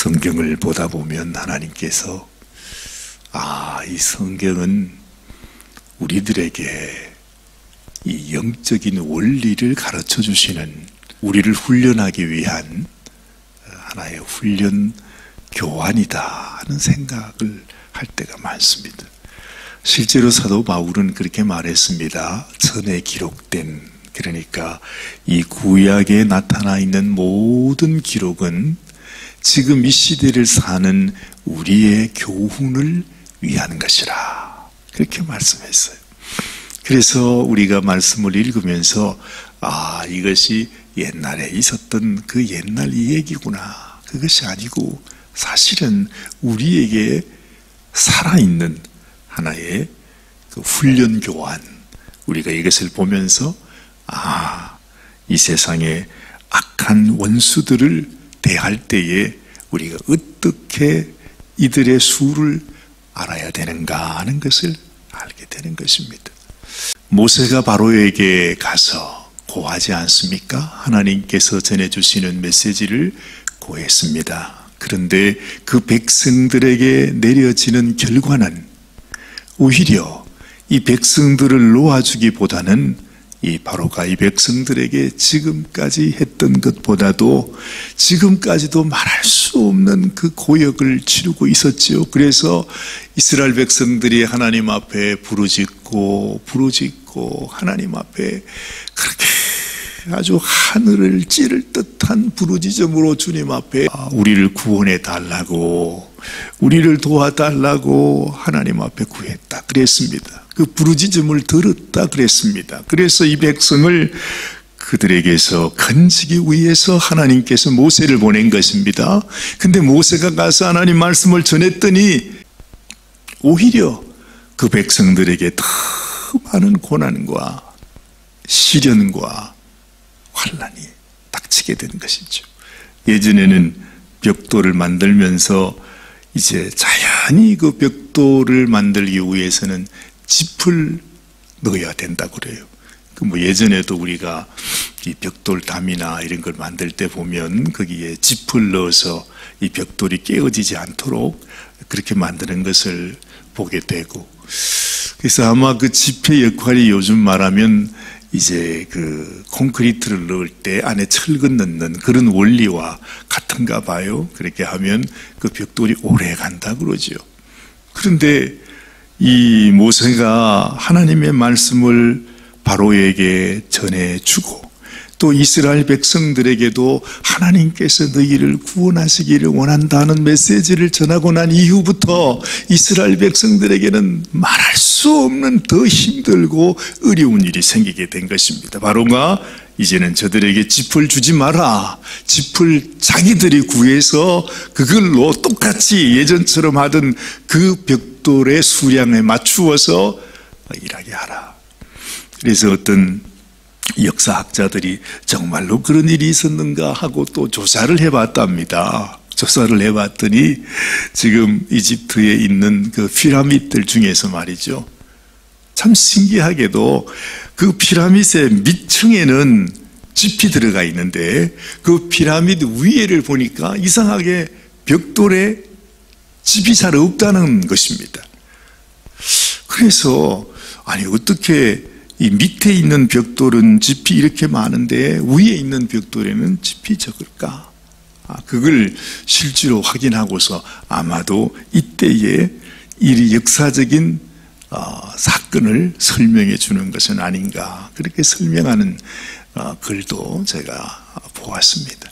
성경을 보다 보면 하나님께서 이 성경은 우리들에게 이 영적인 원리를 가르쳐 주시는, 우리를 훈련하기 위한 하나의 훈련 교환이다 하는 생각을 할 때가 많습니다. 실제로 사도 바울은 그렇게 말했습니다. 전에 기록된, 그러니까 이 구약에 나타나 있는 모든 기록은 지금 이 시대를 사는 우리의 교훈을 위한 것이라, 그렇게 말씀했어요. 그래서 우리가 말씀을 읽으면서 이것이 옛날에 있었던 그 옛날 이 얘기구나, 그것이 아니고 사실은 우리에게 살아있는 하나의 그 훈련 교환, 우리가 이것을 보면서 이 세상의 악한 원수들을 대할 때에 우리가 어떻게 이들의 수를 알아야 되는가 하는 것을 알게 되는 것입니다. 모세가 바로에게 가서 고하지 않습니까? 하나님께서 전해주시는 메시지를 고했습니다. 그런데 그 백성들에게 내려지는 결과는 오히려 이 백성들을 놓아주기보다는 이 바로가 이 백성들에게 지금까지 했던 것보다도 지금까지도 말할 수 없는 그 고역을 치르고 있었지요. 그래서 이스라엘 백성들이 하나님 앞에 부르짖고 하나님 앞에 그렇게 아주 하늘을 찌를 듯한 부르짖음으로 주님 앞에 우리를 구원해 달라고, 우리를 도와달라고 하나님 앞에 구했다 그랬습니다. 그 부르짖음을 들었다 그랬습니다. 그래서 이 백성을 그들에게서 건지기 위해서 하나님께서 모세를 보낸 것입니다. 근데 모세가 가서 하나님 말씀을 전했더니 오히려 그 백성들에게 더 많은 고난과 시련과 환난이 닥치게 된 것이죠. 예전에는 벽돌을 만들면서 이제 자연히 그 벽돌을 만들기 위해서는 짚을 넣어야 된다고 그래요. 예전에도 우리가 이 벽돌담이나 이런 걸 만들 때 보면 거기에 짚을 넣어서 이 벽돌이 깨어지지 않도록 그렇게 만드는 것을 보게 되고, 그래서 아마 그 짚의 역할이 요즘 말하면 이제 그 콘크리트를 넣을 때 안에 철근 넣는 그런 원리와 같은가 봐요. 그렇게 하면 그 벽돌이 오래 간다 그러죠. 그런데 이 모세가 하나님의 말씀을 바로에게 전해주고 또 이스라엘 백성들에게도 하나님께서 너희를 구원하시기를 원한다는 메시지를 전하고 난 이후부터 이스라엘 백성들에게는 말할 수 없는 더 힘들고 어려운 일이 생기게 된 것입니다. 바로가 이제는 저들에게 짚을 주지 마라, 짚을 자기들이 구해서 그걸로 똑같이 예전처럼 하던 그 벽돌의 수량에 맞추어서 일하게 하라. 그래서 어떤 역사학자들이 정말로 그런 일이 있었는가 하고 또 조사를 해봤답니다. 조사를 해봤더니 지금 이집트에 있는 그 피라미드들 중에서 말이죠, 참 신기하게도 그 피라미드의 밑층에는 짚이 들어가 있는데 그 피라미드 위에를 보니까 이상하게 벽돌에 짚이 잘 없다는 것입니다. 그래서 어떻게 이 밑에 있는 벽돌은 짚이 이렇게 많은데 위에 있는 벽돌에는 짚이 적을까? 그걸 실제로 확인하고서 아마도 이때의 이 역사적인 사건을 설명해 주는 것은 아닌가, 그렇게 설명하는 글도 제가 보았습니다.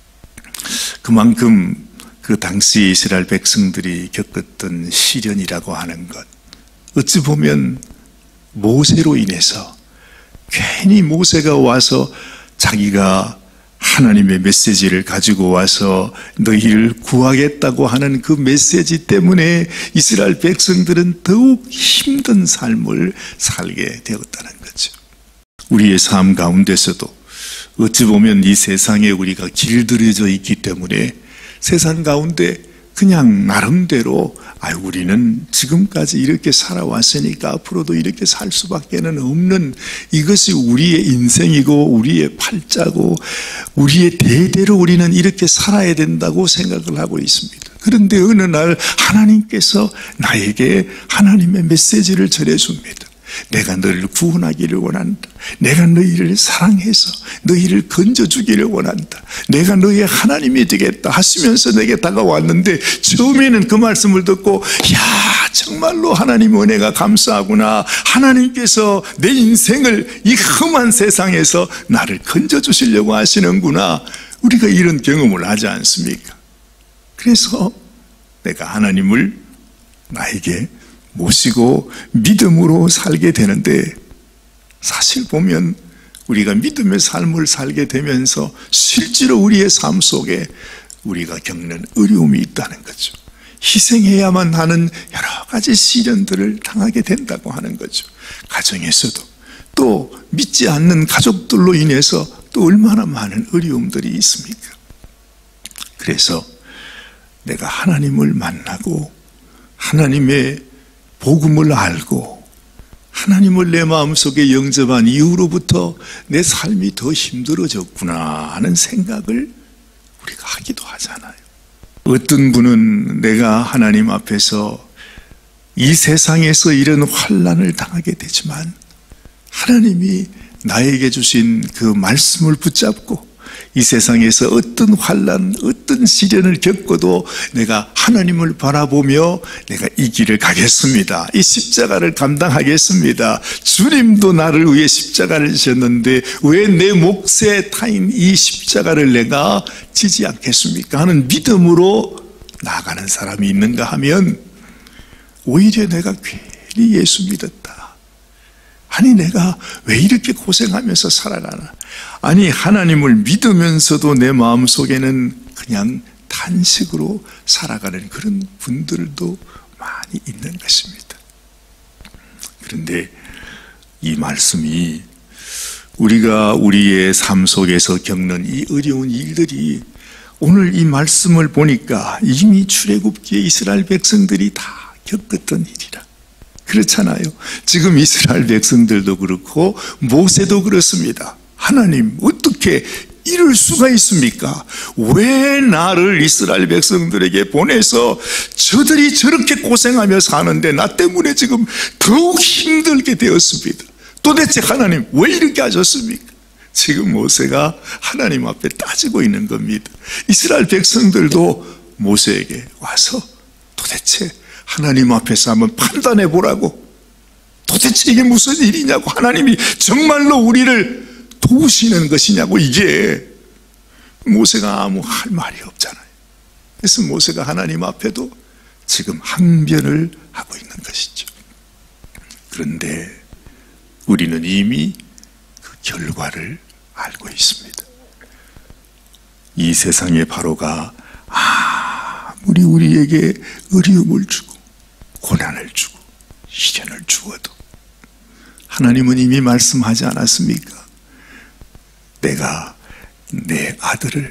그만큼 그 당시 이스라엘 백성들이 겪었던 시련이라고 하는 것, 어찌 보면 모세로 인해서, 괜히 모세가 와서 자기가 하나님의 메시지를 가지고 와서 너희를 구하겠다고 하는 그 메시지 때문에 이스라엘 백성들은 더욱 힘든 삶을 살게 되었다는 거죠. 우리의 삶 가운데서도 어찌 보면 이 세상에 우리가 길들여져 있기 때문에 세상 가운데 그냥 나름대로 우리는 지금까지 이렇게 살아왔으니까 앞으로도 이렇게 살 수밖에는 없는, 이것이 우리의 인생이고 우리의 팔자고 우리의 대대로 우리는 이렇게 살아야 된다고 생각을 하고 있습니다. 그런데 어느 날 하나님께서 나에게 하나님의 메시지를 전해줍니다. 내가 너를 구원하기를 원한다. 내가 너희를 사랑해서 너희를 건져주기를 원한다. 내가 너의 하나님이 되겠다 하시면서 내게 다가왔는데, 처음에는 그 말씀을 듣고 정말로 하나님 은혜가 감사하구나. 하나님께서 내 인생을 이 험한 세상에서 나를 건져주시려고 하시는구나. 우리가 이런 경험을 하지 않습니까? 그래서 내가 하나님을 나에게 모시고 믿음으로 살게 되는데, 사실 보면 우리가 믿음의 삶을 살게 되면서 실제로 우리의 삶 속에 우리가 겪는 어려움이 있다는 거죠. 희생해야만 하는 여러 가지 시련들을 당하게 된다고 하는 거죠. 가정에서도, 또 믿지 않는 가족들로 인해서 또 얼마나 많은 어려움들이 있습니까? 그래서 내가 하나님을 만나고 하나님의 복음을 알고 하나님을 내 마음속에 영접한 이후로부터 내 삶이 더 힘들어졌구나 하는 생각을 우리가 하기도 하잖아요. 어떤 분은 내가 하나님 앞에서 이 세상에서 이런 환난을 당하게 되지만 하나님이 나에게 주신 그 말씀을 붙잡고 이 세상에서 어떤 환난, 어떤 시련을 겪어도 내가 하나님을 바라보며 내가 이 길을 가겠습니다. 이 십자가를 감당하겠습니다. 주님도 나를 위해 십자가를 지셨는데 왜 내 몫에 타인 이 십자가를 내가 지지 않겠습니까? 하는 믿음으로 나아가는 사람이 있는가 하면, 오히려 내가 괜히 예수 믿었다. 아니 내가 왜 이렇게 고생하면서 살아가나. 아니 하나님을 믿으면서도 내 마음속에는 그냥 탄식으로 살아가는 그런 분들도 많이 있는 것입니다. 그런데 이 말씀이 우리가 우리의 삶 속에서 겪는 이 어려운 일들이, 오늘 이 말씀을 보니까 이미 출애굽기에 이스라엘 백성들이 다 겪었던 일이라. 그렇잖아요. 지금 이스라엘 백성들도 그렇고 모세도 그렇습니다. 하나님 어떻게 이럴 수가 있습니까? 왜 나를 이스라엘 백성들에게 보내서 저들이 저렇게 고생하며 사는데 나 때문에 지금 더욱 힘들게 되었습니다. 도대체 하나님 왜 이렇게 하셨습니까? 지금 모세가 하나님 앞에 따지고 있는 겁니다. 이스라엘 백성들도 모세에게 와서 도대체 하나님 앞에서 한번 판단해 보라고, 도대체 이게 무슨 일이냐고, 하나님이 정말로 우리를 도우시는 것이냐고. 이게 모세가 아무 할 말이 없잖아요. 그래서 모세가 하나님 앞에도 지금 항변을 하고 있는 것이죠. 그런데 우리는 이미 그 결과를 알고 있습니다. 이 세상의 바로가 아무리 우리에게 어려움을 주고 고난을 주고 시련을 주어도 하나님은 이미 말씀하지 않았습니까? 내가 내 아들을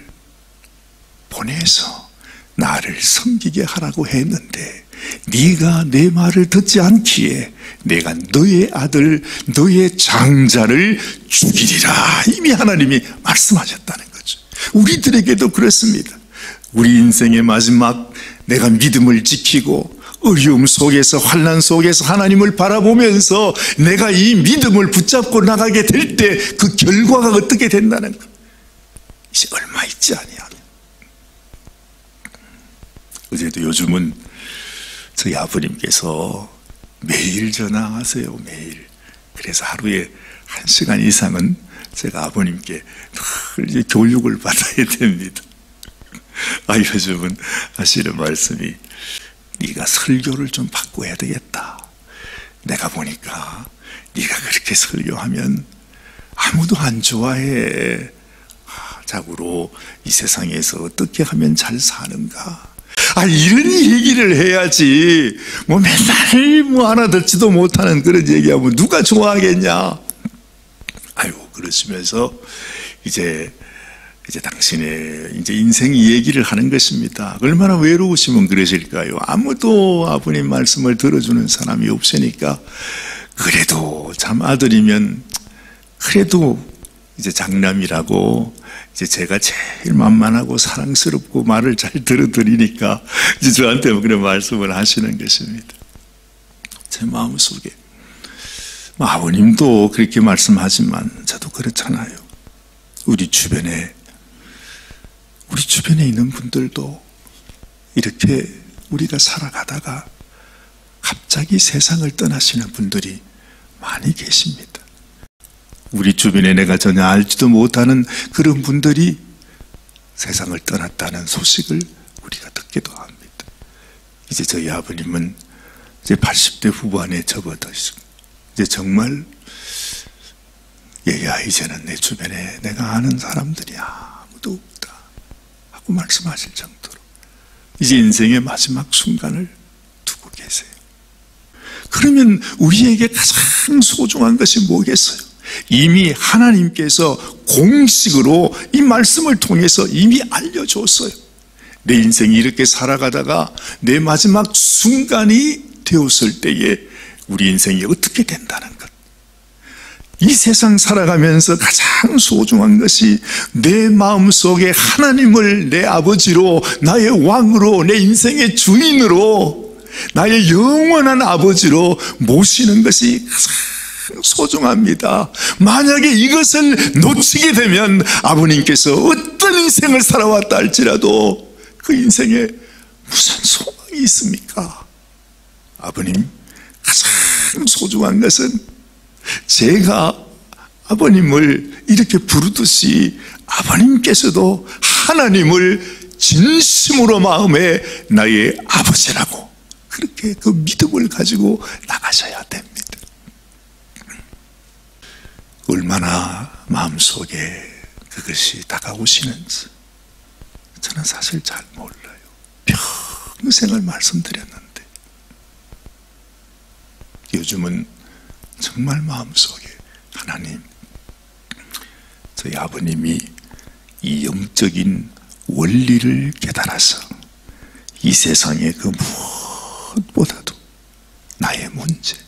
보내서 나를 섬기게 하라고 했는데 네가 내 말을 듣지 않기에 내가 너의 아들, 너의 장자를 죽이리라. 이미 하나님이 말씀하셨다는 거죠. 우리들에게도 그렇습니다. 우리 인생의 마지막, 내가 믿음을 지키고 어려움 속에서, 환난 속에서 하나님을 바라보면서 내가 이 믿음을 붙잡고 나가게 될 때 그 결과가 어떻게 된다는 것, 이제 얼마 있지 아니하면. 어제도 요즘은 저희 아버님께서 매일 전화하세요. 매일. 그래서 하루에 1시간 이상은 제가 아버님께 늘 이제 교육을 받아야 됩니다. 요즘은 하시는 말씀이, 네가 설교를 좀 바꿔야 되겠다. 내가 보니까 네가 그렇게 설교하면 아무도 안 좋아해. 자고로 이 세상에서 어떻게 하면 잘 사는가. 이런 얘기를 해야지. 맨날 알아듣지도 못하는 그런 얘기하면 누가 좋아하겠냐. 그러시면서 이제 이제 당신의 이제 인생 얘기를 하는 것입니다. 얼마나 외로우시면 그러실까요? 아무도 아버님 말씀을 들어주는 사람이 없으니까 그래도 참 아들이면 그래도 이제 장남이라고 이제 제가 제일 만만하고 사랑스럽고 말을 잘 들어드리니까 이제 저한테 그런 말씀을 하시는 것입니다. 제 마음속에 아버님도 그렇게 말씀하지만 저도 그렇잖아요. 우리 주변에 있는 분들도 이렇게 우리가 살아가다가 갑자기 세상을 떠나시는 분들이 많이 계십니다. 우리 주변에 내가 전혀 알지도 못하는 그런 분들이 세상을 떠났다는 소식을 우리가 듣기도 합니다. 이제 저희 아버님은 이제 80대 후반에 접어드시고 이제 정말 얘야 이제는 내 주변에 내가 아는 사람들이 아무도 없다 하고 말씀하실 정도로 이제 인생의 마지막 순간을 두고 계세요. 그러면 우리에게 가장 소중한 것이 뭐겠어요? 이미 하나님께서 공식으로 이 말씀을 통해서 이미 알려줬어요. 내 인생이 이렇게 살아가다가 내 마지막 순간이 되었을 때에 우리 인생이 어떻게 된다는 것. 이 세상 살아가면서 가장 소중한 것이 내 마음속에 하나님을 내 아버지로, 나의 왕으로, 내 인생의 주인으로, 나의 영원한 아버지로 모시는 것이 가장 소중합니다. 만약에 이것을 놓치게 되면 아버님께서 어떤 인생을 살아왔다 할지라도 그 인생에 무슨 소망이 있습니까? 아버님, 가장 소중한 것은 제가 아버님을 이렇게 부르듯이 아버님께서도 하나님을 진심으로 마음에 나의 아버지라고 그렇게 그 믿음을 가지고 나가셔야 됩니다. 얼마나 마음속에 그것이 다가오시는지 저는 사실 잘 몰라요. 평생을 말씀드렸는데 요즘은 정말 마음속에 하나님, 저희 아버님이 이 영적인 원리를 깨달아서 이 세상의 그 무엇보다도 나의 문제,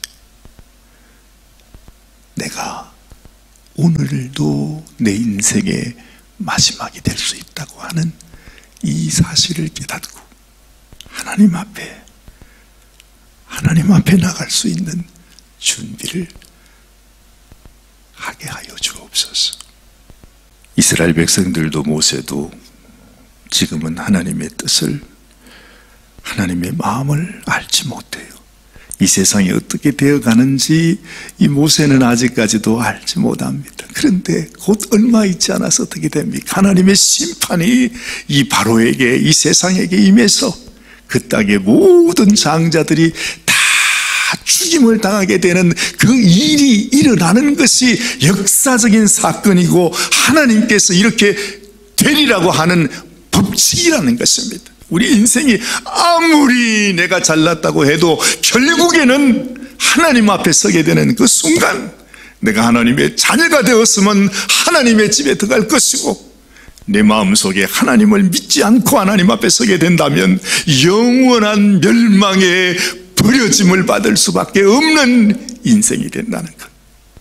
내가 오늘도 내 인생의 마지막이 될 수 있다고 하는 이 사실을 깨닫고 하나님 앞에 나갈 수 있는 준비를 하게 하여 주옵소서. 이스라엘 백성들도 모세도 지금은 하나님의 뜻을, 하나님의 마음을 알지 못해요. 이 세상이 어떻게 되어가는지 이 모세는 아직까지도 알지 못합니다. 그런데 곧 얼마 있지 않아서 어떻게 됩니까? 하나님의 심판이 이 바로에게, 이 세상에게 임해서 그 땅의 모든 장자들이 다 죽임을 당하게 되는 그 일이 일어나는 것이 역사적인 사건이고 하나님께서 이렇게 되리라고 하는 법칙이라는 것입니다. 우리 인생이 아무리 내가 잘났다고 해도 결국에는 하나님 앞에 서게 되는 그 순간, 내가 하나님의 자녀가 되었으면 하나님의 집에 들어갈 것이고, 내 마음속에 하나님을 믿지 않고 하나님 앞에 서게 된다면 영원한 멸망에 버려짐을 받을 수밖에 없는 인생이 된다는 것.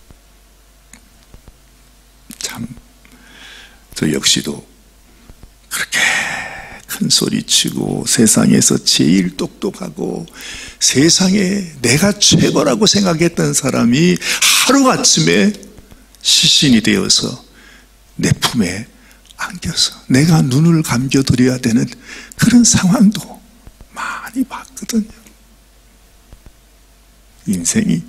참, 저 역시도 그렇게 큰 소리치고 세상에서 제일 똑똑하고 세상에 내가 최고라고 생각했던 사람이 하루아침에 시신이 되어서 내 품에 안겨서 내가 눈을 감겨드려야 되는 그런 상황도 많이 봤거든요. 인생이,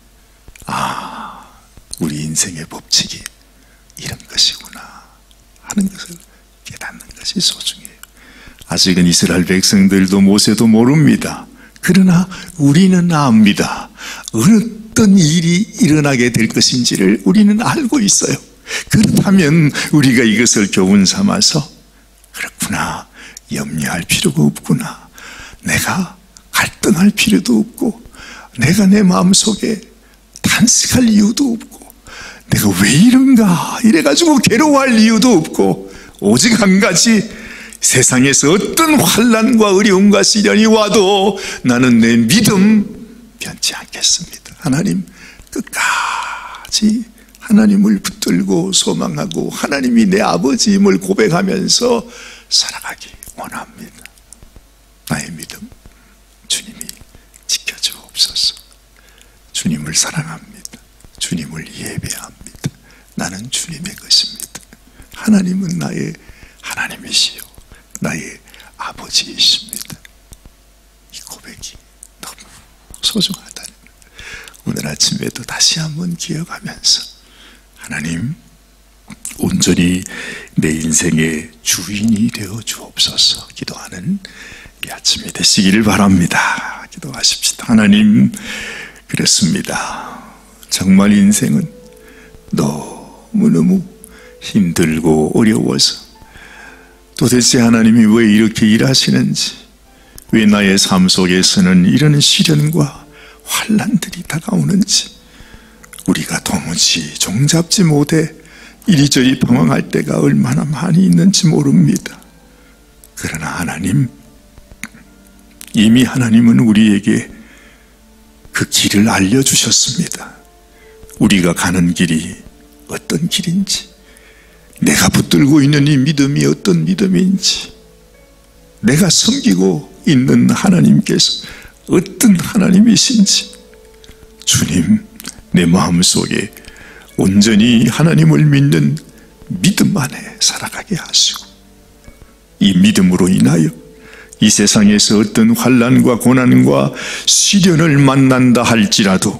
우리 인생의 법칙이 이런 것이구나 하는 것을 깨닫는 것이 소중해요. 아직은 이스라엘 백성들도 모세도 모릅니다. 그러나 우리는 압니다. 어떤 일이 일어나게 될 것인지를 우리는 알고 있어요. 그렇다면 우리가 이것을 교훈 삼아서, 그렇구나, 염려할 필요가 없구나, 내가 갈등할 필요도 없고, 내가 내 마음속에 탄식할 이유도 없고, 내가 왜 이런가 이래가지고 괴로워할 이유도 없고, 오직 한 가지, 세상에서 어떤 환난과 어려움과 시련이 와도 나는 내 믿음 변치 않겠습니다. 하나님, 끝까지 하나님을 붙들고 소망하고 하나님이 내 아버지임을 고백하면서 살아가기 원합니다. 나의 믿음 주님이 지켜주옵소서. 주님을 사랑합니다. 주님을 예배합니다. 나는 주님의 것입니다. 하나님은 나의 하나님이시요 나의 아버지이십니다. 이 고백이 너무 소중하다는 오늘 아침에도 다시 한번 기억하면서 하나님, 온전히 내 인생의 주인이 되어 주옵소서 기도하는 이 아침이 되시기를 바랍니다. 기도하십시다. 하나님, 그렇습니다. 정말 인생은 너무너무 힘들고 어려워서 도대체 하나님이 왜 이렇게 일하시는지, 왜 나의 삶 속에서는 이런 시련과 환난들이 다가오는지 우리가 도무지 종잡지 못해 이리저리 방황할 때가 얼마나 많이 있는지 모릅니다. 그러나 하나님, 이미 하나님은 우리에게 그 길을 알려주셨습니다. 우리가 가는 길이 어떤 길인지, 내가 붙들고 있는 이 믿음이 어떤 믿음인지, 내가 섬기고 있는 하나님께서 어떤 하나님이신지, 주님, 내 마음속에 온전히 하나님을 믿는 믿음 안에 살아가게 하시고, 이 믿음으로 인하여 이 세상에서 어떤 환난과 고난과 시련을 만난다 할지라도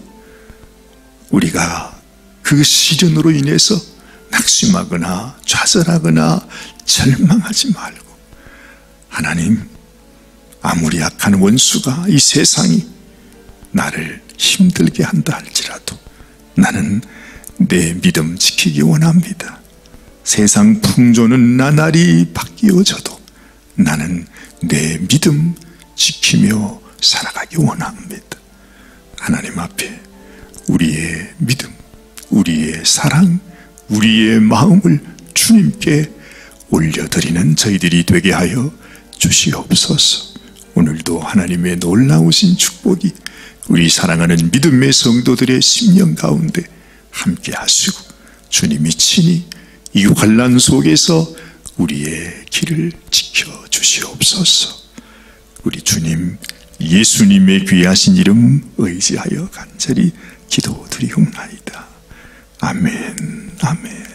우리가 그 시련으로 인해서 낙심하거나 좌절하거나 절망하지 말고, 하나님, 아무리 악한 원수가 이 세상이 나를 힘들게 한다 할지라도 나는 내 믿음 지키기 원합니다. 세상 풍조는 나날이 바뀌어져도 나는 내 믿음 지키며 살아가기 원합니다. 하나님 앞에 우리의 믿음, 우리의 사랑, 우리의 마음을 주님께 올려드리는 저희들이 되게 하여 주시옵소서. 오늘도 하나님의 놀라우신 축복이 우리 사랑하는 믿음의 성도들의 심령 가운데 함께 하시고, 주님이 친히 이 환난 속에서 우리의 길을 지켜주시옵소서. 우리 주님 예수님의 귀하신 이름 의지하여 간절히 기도드리옵나이다. 아멘, 아멘.